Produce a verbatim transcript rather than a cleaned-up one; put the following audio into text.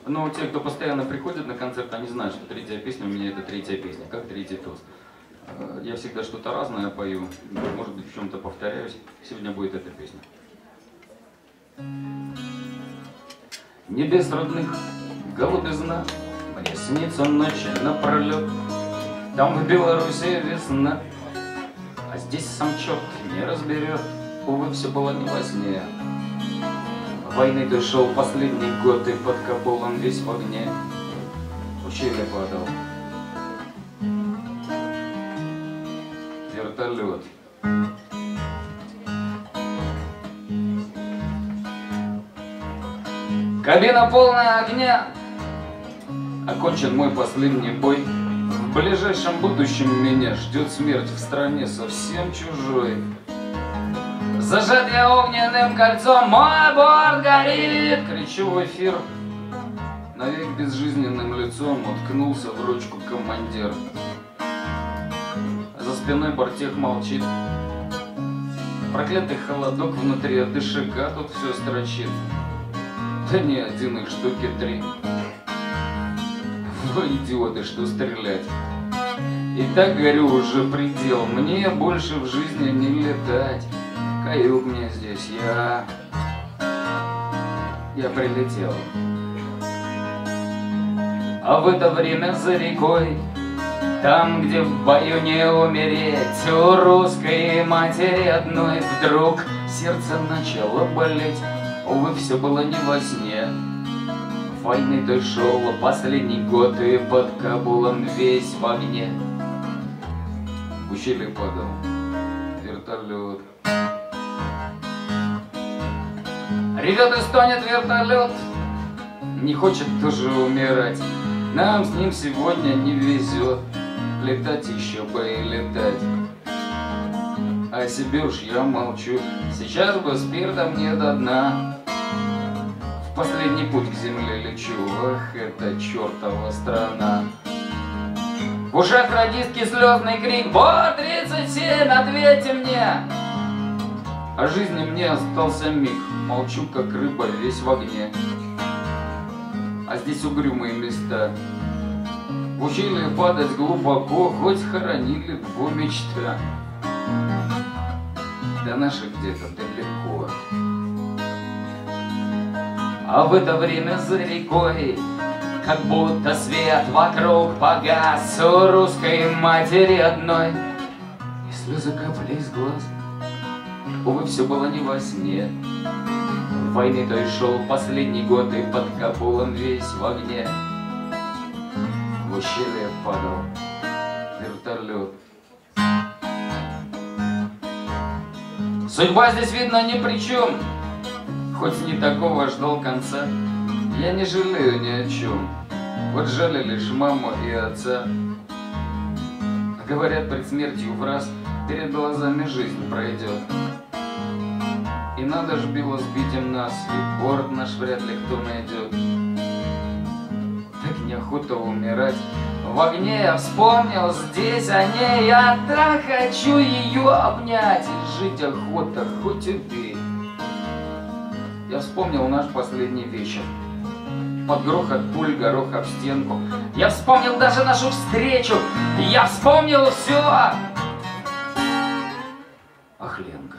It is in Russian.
Но те, кто постоянно приходит на концерт, они знают, что третья песня у меня это третья песня, как третий тост. Я всегда что-то разное пою, может быть в чем-то повторяюсь. Сегодня будет эта песня. Небес родных, голубизна, мне снится ночи напролет. Там в Беларуси весна, а здесь сам черт не разберет. Увы, все было не во сне. Войны ты шел последний год, и под Кабулом весь в огне. Ущелье падал вертолет. Кабина полная огня. Окончен мой последний бой. В ближайшем будущем меня ждет смерть в стране совсем чужой. Зажат я огненным кольцом, мой борт горит. Кричу в эфир, навек безжизненным лицом уткнулся в ручку командир. За спиной бортех молчит. Проклятый холодок внутри, от дышика тут все строчит. Да не один, их штуки три. Вы идиоты, что стрелять. И так, говорю, уже предел. Мне больше в жизни не летать. Каюк мне здесь, я... Я прилетел. А в это время за рекой, там, где в бою не умереть, у русской матери одной вдруг сердце начало болеть. Увы, все было не во сне. Войны той шел последний год, и под Кабулом весь в огне. В ущелье падал вертолет. Ревет и стонет вертолет, не хочет тоже умирать. Нам с ним сегодня не везет, летать еще бы и летать. О себе уж я молчу, сейчас бы спиртом не до дна. В последний путь к земле лечу, ах, это чертова страна. В ушах радистки слезный крик, Бор тридцать семь, ответьте мне. О жизни мне остался миг, молчу, как рыба, весь в огне. А здесь угрюмые места. В ущелье падать глубоко, хоть хоронили бы мечта. До наших где-то далеко. А в это время за рекой, как будто свет вокруг погас, у русской матери одной, и слезы капали из глаз. Увы, все было не во сне. Войны той шел последний год, и под Кабулом весь в огне. В ущелье падал вертолет. Судьба здесь, видно, ни при чем. Хоть не такого ждал конца, я не жалею ни о чем. Вот жаль лишь маму и отца. Говорят, пред смертью в раз перед глазами жизнь пройдет. И надо ж было сбить им нас, и борт наш вряд ли кто найдет. Так неохота умирать. В огне я вспомнил здесь о ней, я так хочу ее обнять. И жить охота, хоть убей. Я вспомнил наш последний вечер. Под грохот пуль, горох об стенку. Я вспомнил даже нашу встречу. Я вспомнил все. Ах, Ленка.